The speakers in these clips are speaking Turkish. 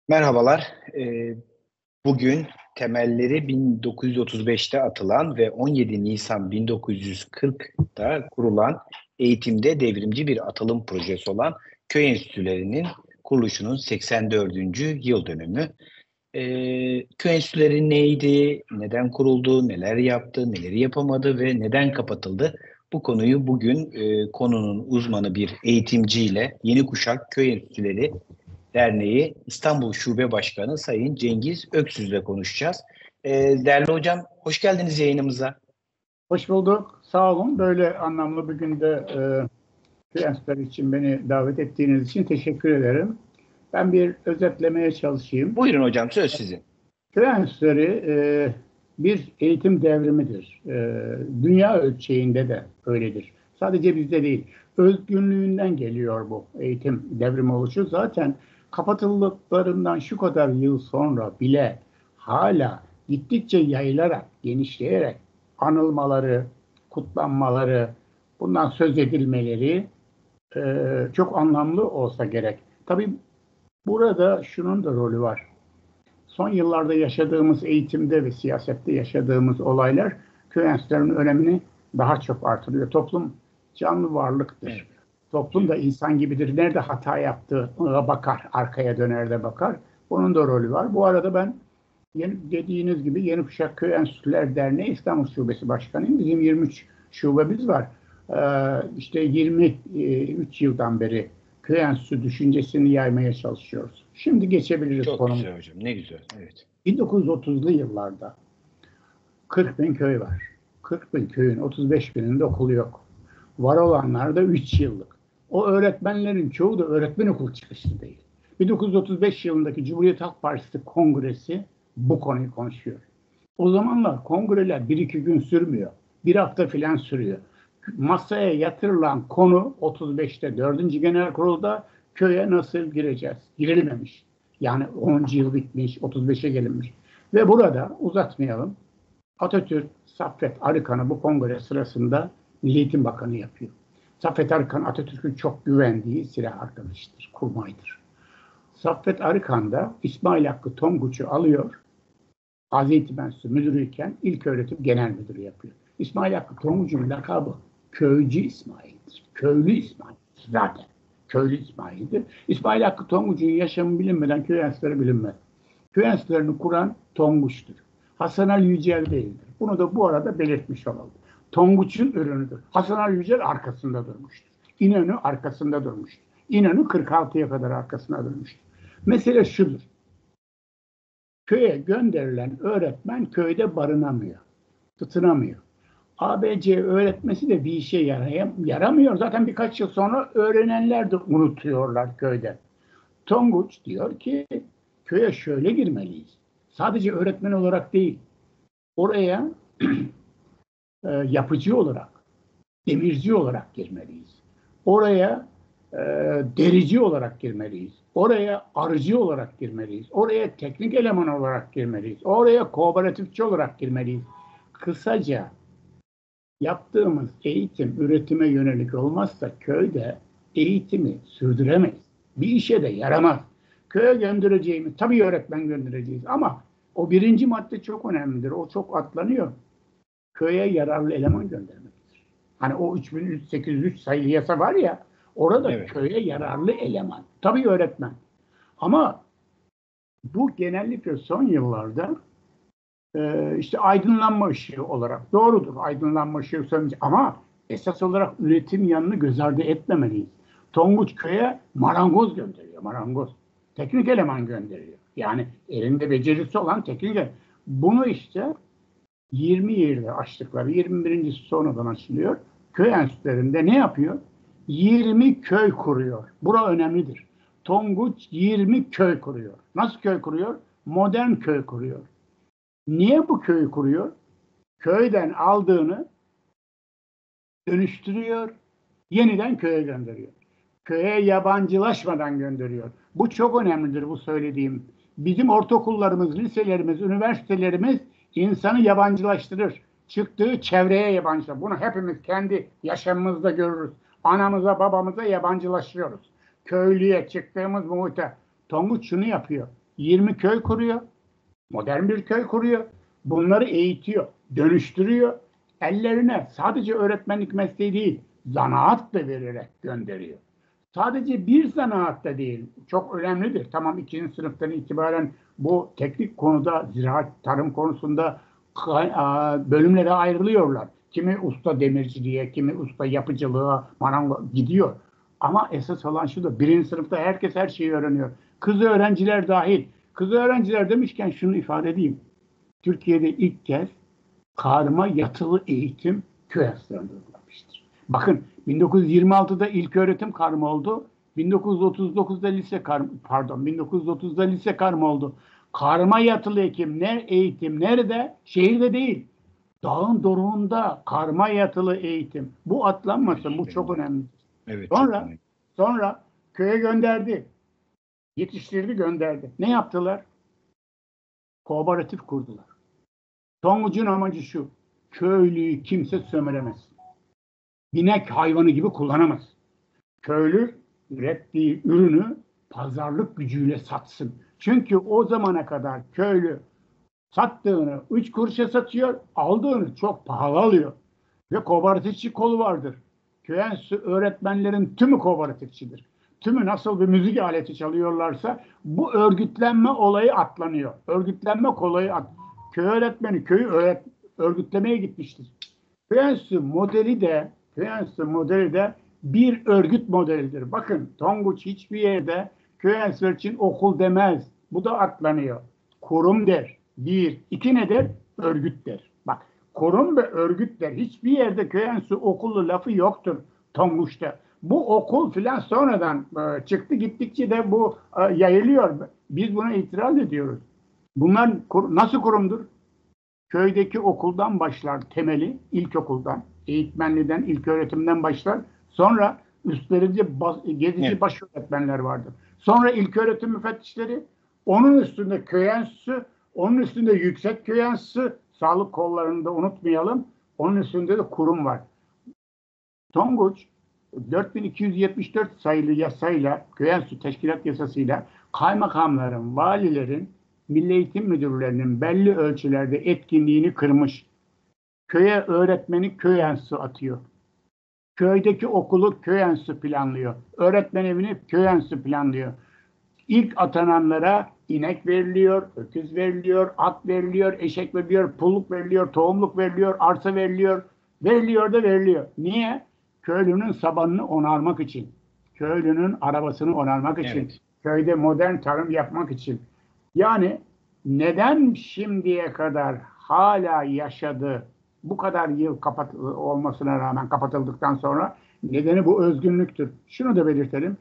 Merhabalar. Bugün temelleri 1935'te atılan ve 17 Nisan 1940'da kurulan eğitimde devrimci bir atılım projesi olan köy enstitülerinin kuruluşunun 84. yıl dönümü. Köy enstitüleri neydi, neden kuruldu, neler yaptı, neleri yapamadı ve neden kapatıldı? Bu konuyu bugün konunun uzmanı bir eğitimciyle Yeni Kuşak Köy Enstitüleri Derneği İstanbul Şube Başkanı Sayın Cengiz Öksüz'le konuşacağız. Değerli hocam, hoş geldiniz yayınımıza. Hoş bulduk. Sağ olun. Böyle anlamlı bir günde köy enstitüleri için beni davet ettiğiniz için teşekkür ederim. Ben bir özetlemeye çalışayım. Buyurun hocam, söz sizin. Köy enstitüleri bir eğitim devrimidir. Dünya ölçeğinde de öyledir. Sadece bizde değil. Özgünlüğünden geliyor bu eğitim devrimi oluşu. Zaten kapatıldıklarından şu kadar yıl sonra bile hala gittikçe yayılarak, genişleyerek anılmaları, kutlanmaları, bundan söz edilmeleri çok anlamlı olsa gerek. Tabii burada şunun da rolü var. Son yıllarda yaşadığımız eğitimde ve siyasette yaşadığımız olaylar köy enstitülerinin önemini daha çok artırıyor. Toplum canlı varlıktır. Evet. Toplum da insan gibidir. Nerede hata yaptığına bakar, arkaya döner de bakar. Bunun da rolü var. Bu arada ben dediğiniz gibi Yeni Kuşak Köy Enstitüleri Derneği İstanbul Şubesi Başkanıyım. Bizim 23 şubemiz var. İşte 23 yıldan beri köy enstitüsü düşüncesini yaymaya çalışıyoruz. Şimdi geçebiliriz konumuza. Çok güzel hocam, ne güzel. Evet. 1930'lu yıllarda 40 bin köy var. 40 bin köyün 35 bininde okulu yok. Var olanlar da 3 yıllık. O öğretmenlerin çoğu da öğretmen okulu çıkışlı değil. 1935 yılındaki Cumhuriyet Halk Partisi Kongresi bu konuyu konuşuyor. O zamanlar kongreler 1-2 gün sürmüyor. Bir hafta filan sürüyor. Masaya yatırılan konu 35'te 4. Genel Kurul'da köye nasıl gireceğiz? Girilmemiş. Yani 10. yıl bitmiş, 35'e gelinmiş. Ve burada uzatmayalım. Atatürk, Saffet Arıkan'ı bu kongre sırasında Milli Eğitim Bakanı yapıyor. Saffet Arıkan Atatürk'ün çok güvendiği silah arkadaşıdır, kurmaydır. Saffet Arıkan da İsmail Hakkı Tonguç'u alıyor. Gazi Eğitim Enstitüsü müdürüyken ilköğretim genel müdürü yapıyor. İsmail Hakkı Tonguç'un lakabı Köycü İsmail'dir. Köylü İsmail zaten. Köylü İsmail'dir. İsmail Hakkı Tonguç'un yaşamı bilinmeden köy enstitüleri bilinmez. Köy enstitülerini kuran Tonguç'tur. Hasan Ali Yücel değildir. Bunu da bu arada belirtmiş olalım. Tonguç'un ürünüdür. Hasan Ali Yücel arkasında durmuştur. İnönü arkasında durmuştur. İnönü 46'ya kadar arkasında durmuştur. Mesele şudur. Köye gönderilen öğretmen köyde barınamıyor. Tutunamıyor. ABC öğretmesi de bir işe yaramıyor. Zaten birkaç yıl sonra öğrenenler de unutuyorlar köyde. Tonguç diyor ki köye şöyle girmeliyiz. Sadece öğretmen olarak değil. Oraya yapıcı olarak, demirci olarak girmeliyiz. Oraya derici olarak girmeliyiz. Oraya arıcı olarak girmeliyiz. Oraya teknik eleman olarak girmeliyiz. Oraya kooperatifçi olarak girmeliyiz. Kısaca yaptığımız eğitim üretime yönelik olmazsa köyde eğitimi sürdüremeyiz. Bir işe de yaramaz. Köye göndereceğimiz, tabii öğretmen göndereceğiz ama o birinci madde çok önemlidir. O çok atlanıyor. Köye yararlı eleman göndermektir. Hani o 3803 sayılı yasa var ya, orada evet. Köye yararlı eleman. Tabii öğretmen. Ama bu genellikle son yıllarda işte aydınlanma ışığı olarak doğrudur. Aydınlanma ışığı sönmeyecek. Ama esas olarak üretim yanını göz ardı etmemeliyiz. Tonguç köye marangoz gönderiyor. Marangoz. Teknik eleman gönderiyor. Yani elinde becerisi olan teknik eleman. Bunu işte 20 yerde açtıkları, 21. sonradan açılıyor. Köy enstitülerinde ne yapıyor? 20 köy kuruyor. Bura önemlidir. Tonguç 20 köy kuruyor. Nasıl köy kuruyor? Modern köy kuruyor. Niye bu köyü kuruyor? Köyden aldığını dönüştürüyor, yeniden köye gönderiyor. Köye yabancılaşmadan gönderiyor. Bu çok önemlidir bu söylediğim. Bizim ortaokullarımız, liselerimiz, üniversitelerimiz insanı yabancılaştırır. Çıktığı çevreye yabancılaştırır. Bunu hepimiz kendi yaşamımızda görürüz. Anamıza, babamıza yabancılaşıyoruz. Köylüye çıktığımız muhite. Tonguç şunu yapıyor. 20 köy kuruyor. Modern bir köy kuruyor. Bunları eğitiyor, dönüştürüyor. Ellerine sadece öğretmenlik mesleği değil, zanaat da vererek gönderiyor. Sadece bir zanaat da değil, çok önemlidir. Tamam, ikinci sınıftan itibaren bu teknik konuda, ziraat, tarım konusunda bölümlere ayrılıyorlar. Kimi usta demirciliğe, kimi usta yapıcılığa, marangoz gidiyor. Ama esas olan şu da, birinci sınıfta herkes her şeyi öğreniyor. Kız öğrenciler dahil. Kız öğrenciler demişken şunu ifade edeyim. Türkiye'de ilk kez karma yatılı eğitim köy enstitülerinde uygulamıştır. Bakın, 1926'da ilköğretim karma oldu. 1939'da lise karma, 1930'da lise karma oldu. Karma yatılı eğitim nerede? Şehirde değil. Dağın doruğunda karma yatılı eğitim. Bu atlanmasın. Bu çok önemli. Evet, sonra köye gönderdi. Yetiştirdi, gönderdi. Ne yaptılar? Kooperatif kurdular. Tonguç'un amacı şu: köylüyü kimse sömüremez. Binek hayvanı gibi kullanamaz. Köylü ürettiği ürünü pazarlık gücüyle satsın. Çünkü o zamana kadar köylü sattığını 3 kuruşa satıyor, aldığını çok pahalı alıyor. Ve kooperatifçi kolu vardır. Köy enstitüsü öğretmenlerin tümü kooperatifçidir. Tümü nasıl bir müzik aleti çalıyorlarsa bu örgütlenme olayı atlanıyor. Örgütlenme olayı köy öğretmeni köyü örgütlemeye gitmiştir. Köy enstitüsü modeli de bir örgüt modelidir. Bakın, Tonguç hiçbir yerde köy enstitüsü için okul demez. Bu da atlanıyor. Kurum der. Bir. İki nedir? Örgüt der. Bak, kurum ve örgüt der. Hiçbir yerde köy enstitüsü okulu lafı yoktur Tonguç'ta. Bu okul filan sonradan çıktı, gittikçe de bu yayılıyor. Biz buna itiraz ediyoruz. Bunlar nasıl kurumdur? Köydeki okuldan başlar temeli, ilkokuldan, eğitmenliden, ilköğretimden başlar. Sonra üstlerince gezici baş öğretmenler vardır. Sonra ilköğretim müfettişleri, onun üstünde köy enstitüsü, onun üstünde yüksek köy enstitüsü, sağlık kollarını da unutmayalım. Onun üstünde de kurum var. Tonguç 4274 sayılı yasayla, köy enstitüsü teşkilat yasasıyla kaymakamların, valilerin, milli eğitim müdürlerinin belli ölçülerde etkinliğini kırmış. Köye öğretmeni köy enstitüsü atıyor. Köydeki okulu köy enstitüsü planlıyor. Öğretmen evini köy enstitüsü planlıyor. İlk atananlara inek veriliyor, öküz veriliyor, at veriliyor, eşek veriliyor, pulluk veriliyor, tohumluk veriliyor, arsa veriliyor. Veriliyor. Niye? Köylünün sabanını onarmak için. Köylünün arabasını onarmak için. Evet. Köyde modern tarım yapmak için. Yani neden şimdiye kadar hala yaşadı, bu kadar yıl olmasına rağmen kapatıldıktan sonra, nedeni bu özgünlüktür. Şunu da belirtelim.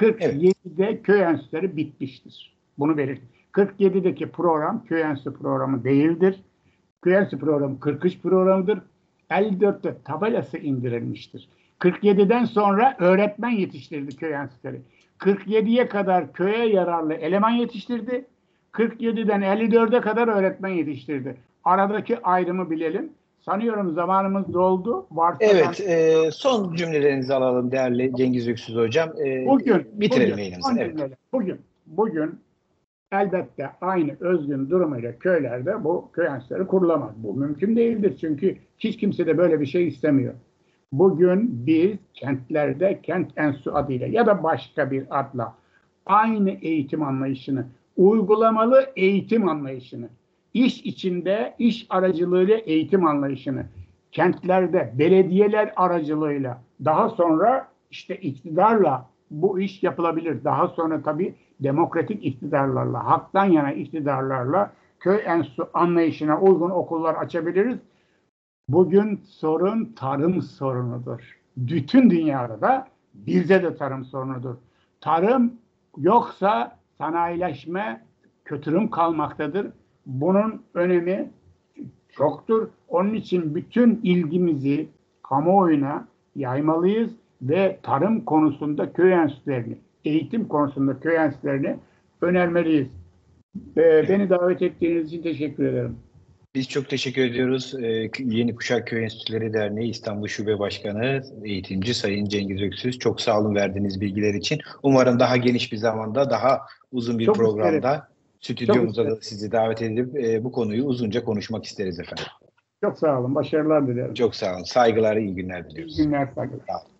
47'de köy enstitüleri bitmiştir. Bunu belirtin. 47'deki program köy enstitüsü programı değildir. Köy enstitüsü programı 43 programıdır. 54'te tabelası indirilmiştir. 47'den sonra öğretmen yetiştirdi köy enstitüleri. 47'ye kadar köye yararlı eleman yetiştirdi. 47'den 54'e kadar öğretmen yetiştirdi. Aradaki ayrımı bilelim. Sanıyorum zamanımız doldu. Evet, son cümlelerinizi alalım değerli Cengiz Öksüz Hocam. Bitirelim yayınımızı. Evet. Bugün elbette aynı özgün durumuyla köylerde bu köy enstitüleri kurulamaz. Bu mümkün değildir, çünkü hiç kimse de böyle bir şey istemiyor. Bugün biz kentlerde kent enstitüsü adıyla ya da başka bir adla aynı eğitim anlayışını, uygulamalı eğitim anlayışını, iş içinde iş aracılığıyla eğitim anlayışını, kentlerde belediyeler aracılığıyla, daha sonra işte iktidarla bu iş yapılabilir. Daha sonra tabii demokratik iktidarlarla, haktan yana iktidarlarla köy enstitüsü anlayışına uygun okullar açabiliriz. Bugün sorun tarım sorunudur. Bütün dünyada da, bizde de tarım sorunudur. Tarım yoksa sanayileşme, kötürüm kalmaktadır. Bunun önemi çoktur. Onun için bütün ilgimizi kamuoyuna yaymalıyız ve tarım konusunda köy enstitülerini, eğitim konusunda köy enstitülerini önermeliyiz. Beni davet ettiğiniz için teşekkür ederim. Biz çok teşekkür ediyoruz. Yeni Kuşak Köy Enstitüleri Derneği İstanbul Şube Başkanı, eğitimci Sayın Cengiz Öksüz. Çok sağ olun verdiğiniz bilgiler için. Umarım daha geniş bir zamanda, daha uzun bir programda Stüdyomuza da sizi davet edip bu konuyu uzunca konuşmak isteriz efendim. Çok sağ olun. Başarılar dilerim. Çok sağ olun. Saygılar, iyi günler diliyoruz. İyi günler. Saygılar. Sağ olun.